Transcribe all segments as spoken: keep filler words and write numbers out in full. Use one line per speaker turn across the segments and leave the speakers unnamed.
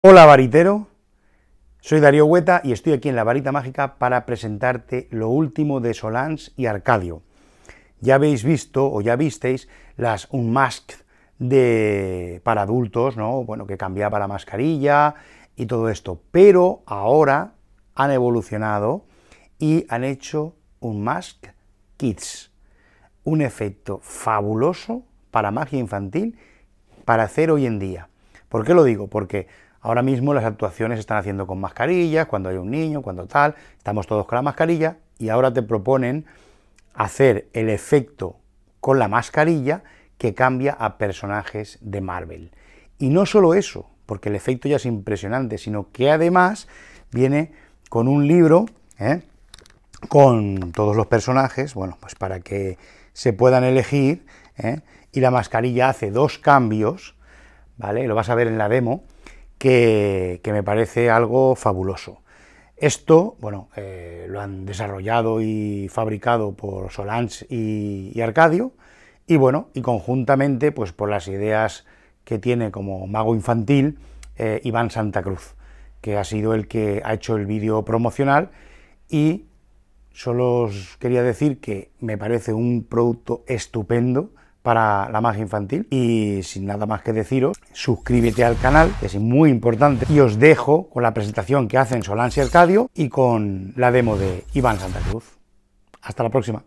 Hola varitero, soy Darío Hueta y estoy aquí en la Varita Mágica para presentarte lo último de Solange y Arcadio. Ya habéis visto o ya visteis las Unmasked de para adultos, ¿no? Bueno, que cambiaba la mascarilla y todo esto, pero ahora han evolucionado y han hecho Unmasked Kids, un efecto fabuloso para magia infantil para hacer hoy en día. ¿Por qué lo digo? Porque ahora mismo las actuaciones se están haciendo con mascarillas, cuando hay un niño, cuando tal, estamos todos con la mascarilla, y ahora te proponen hacer el efecto con la mascarilla que cambia a personajes de Marvel. Y no solo eso, porque el efecto ya es impresionante, sino que además viene con un libro, ¿eh? con todos los personajes, bueno, pues para que se puedan elegir, ¿eh? y la mascarilla hace dos cambios, ¿vale? Lo vas a ver en la demo, que, que me parece algo fabuloso. Esto, bueno, eh, lo han desarrollado y fabricado por Solange y, y Arcadio, y bueno, y conjuntamente, pues por las ideas que tiene como mago infantil, eh, Iván Santa Cruz, que ha sido el que ha hecho el vídeo promocional, y solo os quería decir que me parece un producto estupendo para la magia infantil, y sin nada más que deciros, suscríbete al canal, que es muy importante, y os dejo con la presentación que hacen Solange y Arcadio y con la demo de Iván Santa Cruz. Hasta la próxima.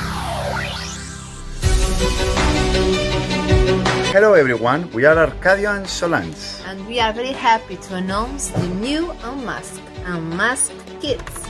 Hello everyone, we are Arcadio and Solange.
And we are very happy to announce the new Unmasked, Unmasked Kids.